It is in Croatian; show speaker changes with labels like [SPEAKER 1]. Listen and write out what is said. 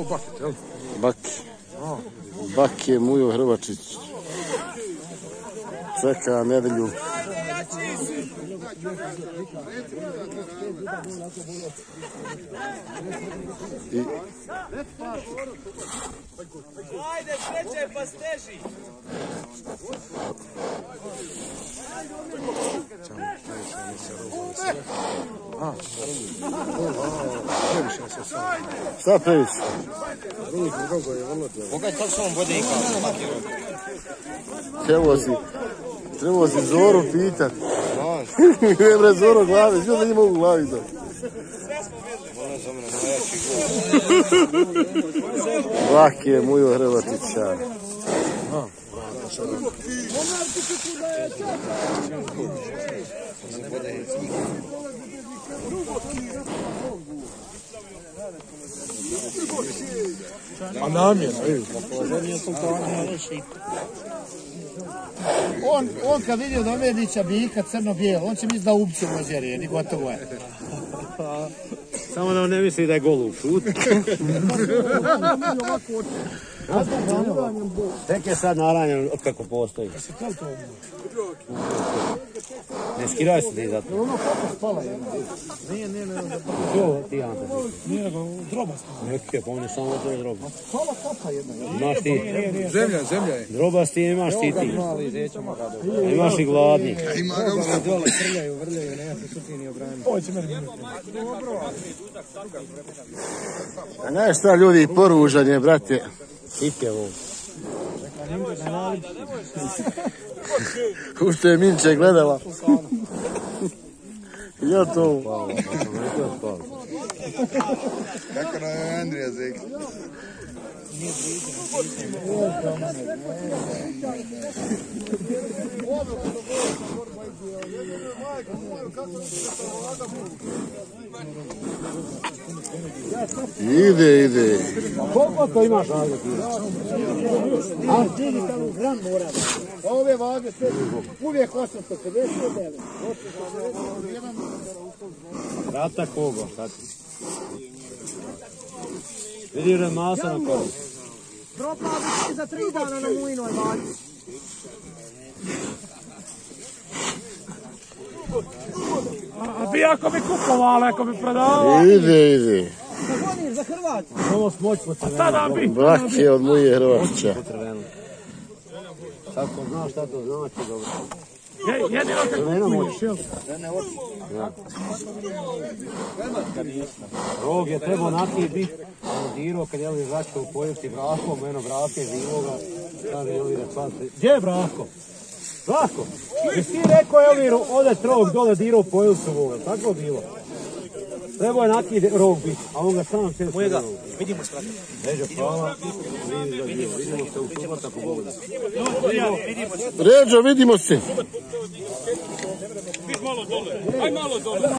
[SPEAKER 1] Ovo Baket, jel?
[SPEAKER 2] Bak je Mujo Hrvačić. Čeka nedelju.
[SPEAKER 3] Ajde, sreće, pa steži!
[SPEAKER 2] Šta previše?
[SPEAKER 3] Pogaj to što on vode i
[SPEAKER 2] Trebao si Zoru pitat. Ne bre Zoro glavi, što da njima u glavi to? Lak je Mujo Hrvatića.
[SPEAKER 1] A namjena, vidiš.
[SPEAKER 4] On kad vidio Domjedića bika crno-bijelo, on će misliti da ubće u Mađarije, i gotovo je.
[SPEAKER 5] Samo da on ne misli da je gol u šut. Tek je sad naranjen od kako postoji. Ne skiraj se ti za to.
[SPEAKER 4] Ono kako spala jedna. Nije.
[SPEAKER 5] To ti Ante.
[SPEAKER 4] Nije nego drobast.
[SPEAKER 5] Neke, pa on je samo to je droba.
[SPEAKER 4] Spala kapa jedna.
[SPEAKER 5] Imaš ti.
[SPEAKER 1] Zemlja je.
[SPEAKER 5] Drobas ti imaš ti ti. Imaš i gladnik.
[SPEAKER 1] Ima ga
[SPEAKER 4] Dole vrljaju, nema se suti ni obraniti. Ovo će meni.
[SPEAKER 2] A znaš šta ljudi, poružan je, brate.
[SPEAKER 5] Hit je ovo.
[SPEAKER 2] U što je Minče gledala. Ja to.
[SPEAKER 1] kako nam je Andrija Zek.
[SPEAKER 2] Ide.
[SPEAKER 5] Koliko to imaš ovdje?
[SPEAKER 4] A digitalno gram mora. Ove vage sve uvijek 850.
[SPEAKER 5] Rata kogo, sad. Vidiš da je masa na kogu.
[SPEAKER 4] Propao bi za 3 dana na mujnoj vagi.
[SPEAKER 6] A bi ako bi kupovali, ako bi prodavali.
[SPEAKER 2] Ide.
[SPEAKER 4] Zvoniš za Hrvatsku.
[SPEAKER 5] Ovo smoć po crvenu.
[SPEAKER 6] Sada bi.
[SPEAKER 2] Bak je od Muje Hrvatića.
[SPEAKER 5] Po crvenu. Sad ko zna šta to znači, dobro.
[SPEAKER 6] Jedino kad kupuješ, jel?
[SPEAKER 5] Rog je trebao naknije biti dirao kad je li Žačka u pojevci Brahom, eno Brake živoga. Kaže Elvira Čante. Gdje je Brahko? Brahko? Jesi ti rekao Elviru, ode Trog dole dirao u pojevcu voga, tako je bilo. Trebao je naknije Rog biti, a on ga sam sve
[SPEAKER 3] Mojega, vidimo se.
[SPEAKER 5] Ređo, hvala. Vidimo se u subota po Bogu.
[SPEAKER 2] Ređo, vidimo se.
[SPEAKER 6] Malo dole. Aj malo dole.